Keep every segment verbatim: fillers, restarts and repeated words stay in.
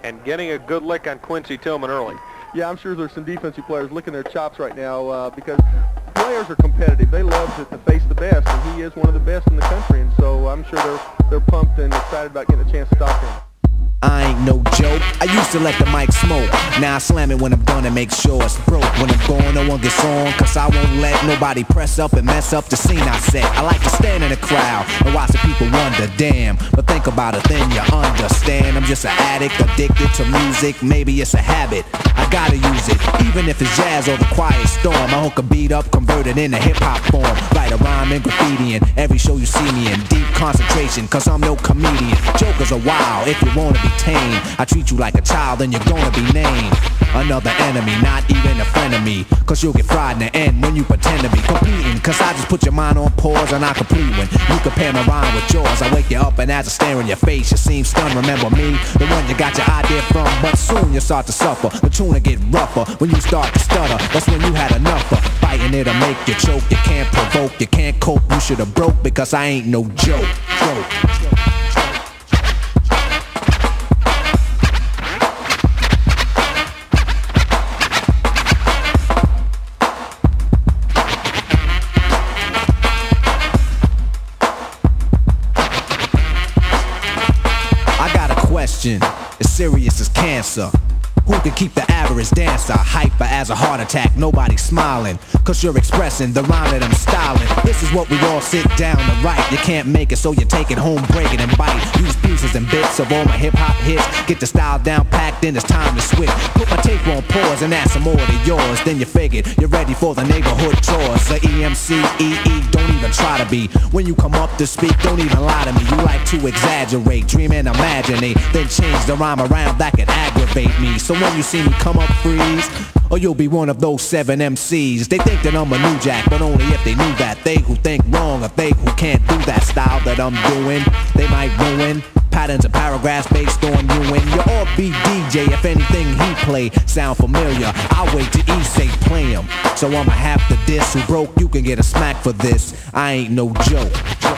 and getting a good lick on Quincy Tillmon early. Yeah, I'm sure there's some defensive players licking their chops right now uh, because players are competitive. They love to, to face the best, and he is one of the best in the country, and so I'm sure they're, they're pumped and excited about getting a chance to stop him. I ain't no joke. I used to let the mic smoke. Now I slam it when I'm done and make sure it's broke. When I'm gone, no one gets on, cause I won't let nobody press up and mess up the scene I set. I like to stand in the crowd and watch the people wonder, damn. But think about it, then you understand. I'm just an addict, addicted to music. Maybe it's a habit, I gotta use it. Even if it's jazz or the quiet storm, I hook a beat up, convert it into hip-hop form. Write a rhyme and graffiti in every show you see me in. Deep concentration, cause I'm no comedian. Jokers are wild, if you wanna be tame. I treat you like a child and you're gonna be named another enemy, not even a friend of me. Cause you'll get fried in the end when you pretend to be competing. Cause I just put your mind on pause and I complete when you compare my rhyme with yours. I wake you up and as I stare in your face, you seem stunned. Remember me, the one you got your idea from. But soon you start to suffer, the tune will get rougher. When you start to stutter, that's when you had enough of fighting it'll make you choke. You can't provoke, you can't cope, you should've broke. Because I ain't no joke, joke, joke. Question, as serious as cancer. Who can keep the average dancer hyper as a heart attack? Nobody's smiling, cause you're expressing the rhyme that I'm styling. This is what we all sit down to write. You can't make it, so you take it home, break it and bite. Use pieces and bits of all my hip-hop hits. Get the style down packed, then it's time to switch. Put my tape on pause and add some more to yours. Then you figured you're ready for the neighborhood chores. The E M C, E E, don't even try to be. When you come up to speak, don't even lie to me. You like to exaggerate, dream and imaginate, then change the rhyme around that could aggravate me. So when you see me come up, freeze, or you'll be one of those seven M Cs. They think that I'm a new jack, but only if they knew that. They who think wrong, or they who can't do that style that I'm doing, they might ruin patterns and paragraphs based on you. And you're all be D J if anything he play sound familiar. I'll wait till E say play him. So I'ma have to diss. Who broke, you can get a smack for this. I ain't no joke.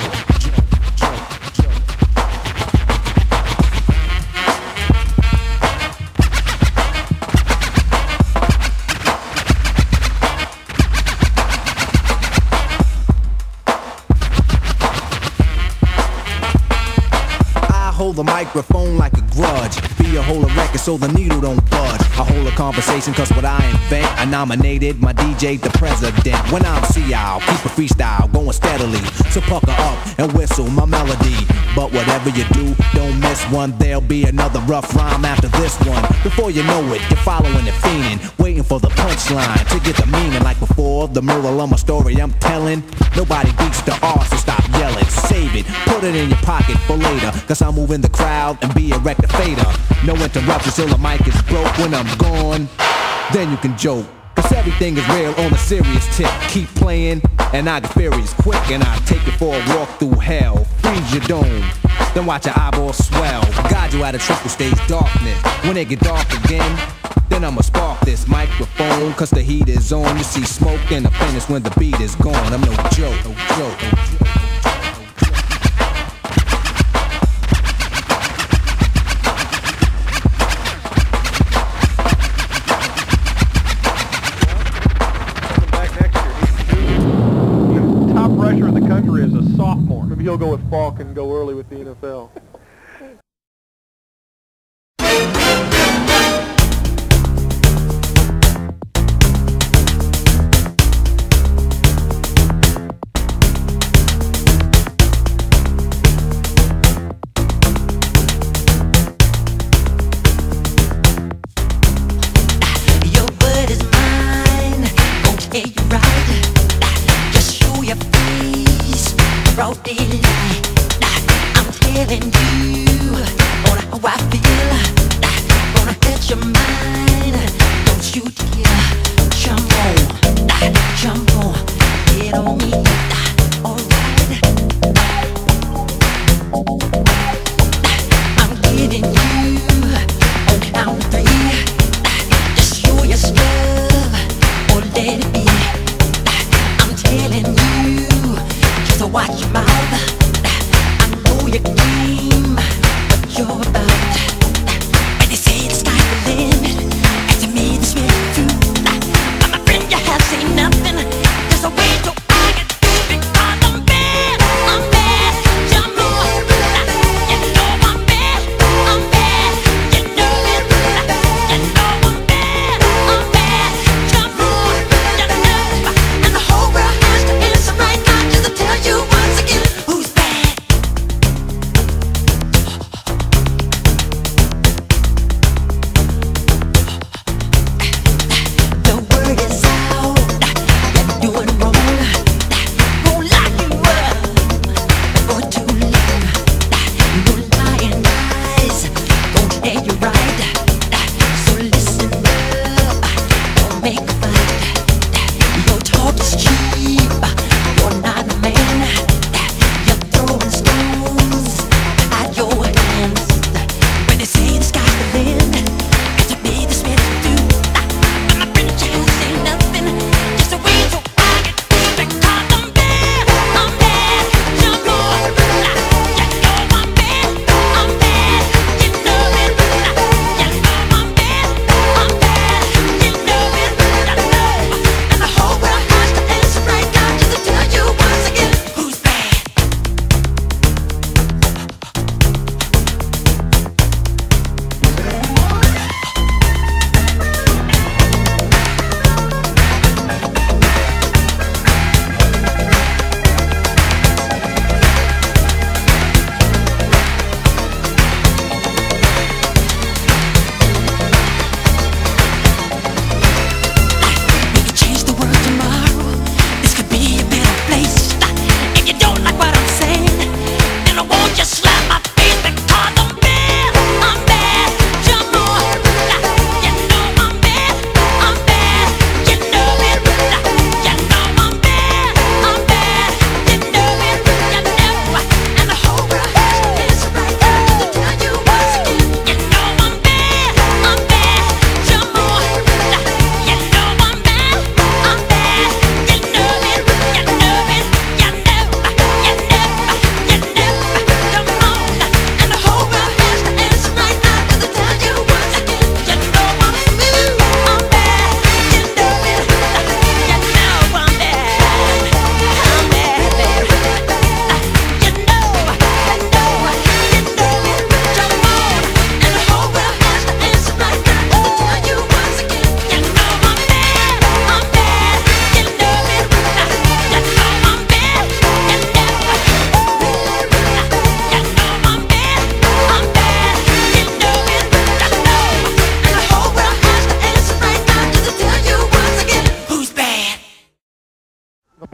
Hold the microphone like a grudge. Be a hold a record so the needle don't budge. I hold a conversation cause what I invent, I nominated my D J the president. When I'm C I'll keep a freestyle going steadily. So pucker up and whistle my melody. But whatever you do, don't miss one. There'll be another rough rhyme after this one. Before you know it, you're following the fiending, waiting for the punchline to get the meaning. Like before, the moral of my story I'm telling. Nobody beats the R, so stop yelling. Save it, put it in your pocket for later. Cause I'm moving the crowd and be a rectifier. No interruptions till the mic is broke. When I'm gone, then you can joke. Cause everything is real on a serious tip. Keep playing and I get furious quick. And I take it for a walk through hell. Freeze your dome, then watch your eyeballs swell. Guide you out of triple stage darkness. When it get dark again, then I'ma spark this microphone. Cause the heat is on. You see smoke in the finish when the beat is gone. I'm no joke, no joke, no joke. Pressure in the country as a sophomore. Maybe he'll go with Falk and go early with the N F L. Your word is mine, okay, you're right. Broad daylight, I'm telling you on how I feel. Gonna hit your mind, don't you dare jump on, jump on, get on me, alright. I'm getting you on count three. Just show your stuff or let it be. I'm telling you, so watch your mouth. I know your game.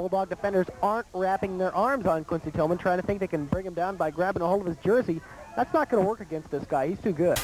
Bulldog defenders aren't wrapping their arms on Quincy Tillmon, trying to think they can bring him down by grabbing a hold of his jersey. That's not going to work against this guy. He's too good.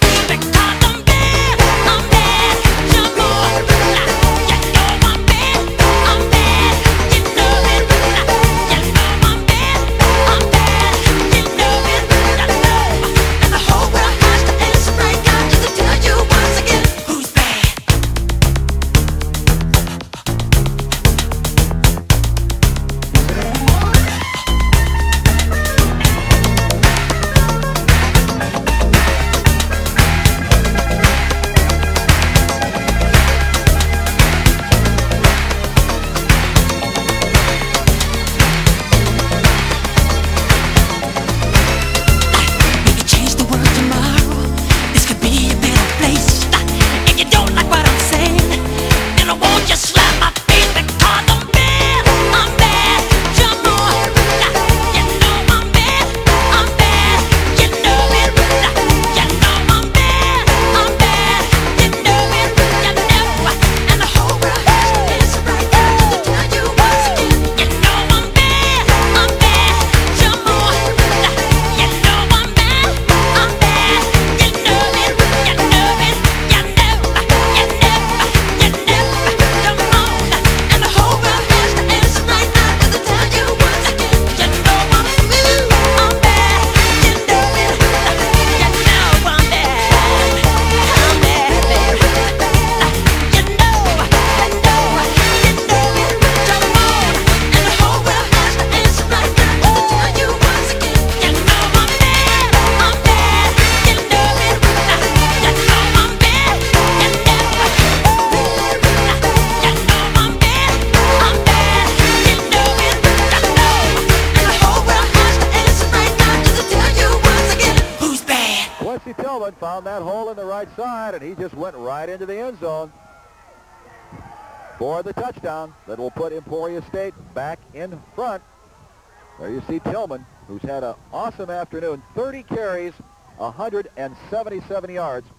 Tillmon found that hole in the right side, and he just went right into the end zone for the touchdown that will put Emporia State back in front. There you see Tillmon, who's had an awesome afternoon. thirty carries, one hundred seventy-seven yards.